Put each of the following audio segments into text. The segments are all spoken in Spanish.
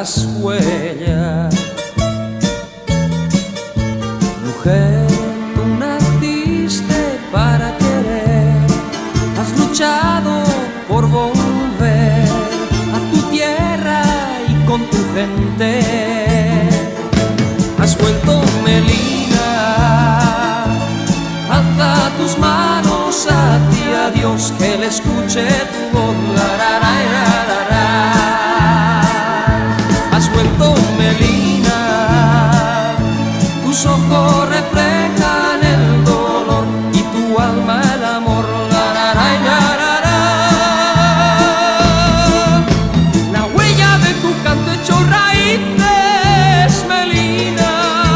las huellas. Mujer, tú naciste para querer, has luchado por volver a tu tierra y con tu gente. Has vuelto, Melina, alza tus manos hacia Dios, que Él escuche tu voz. Has vuelto, Melina, tus ojos reflejan el dolor y tu alma el amor. La huella de tu canto echó raíces, Melina,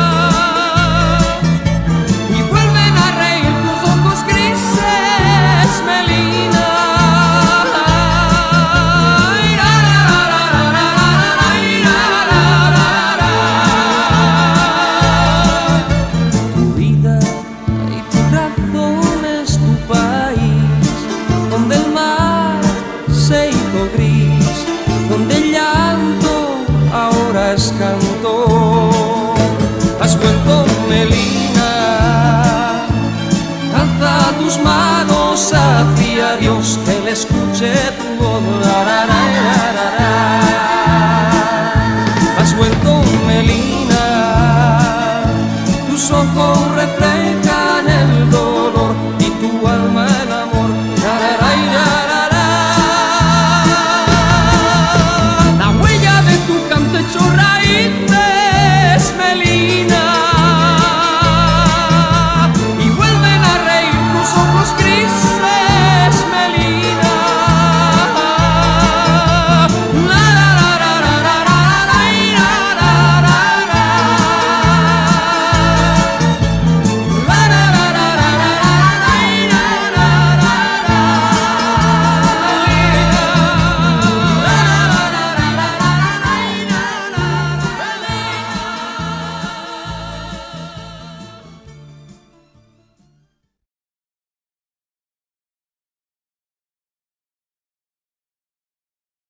y vuelven a reír tus ojos grises, Melina. Tu vida y tu razón es tu país, donde el mar se hizo gris, donde el llanto ahora es canto. Has vuelto, Melina, alza tus manos hacia Dios, que Él escuche tu voz.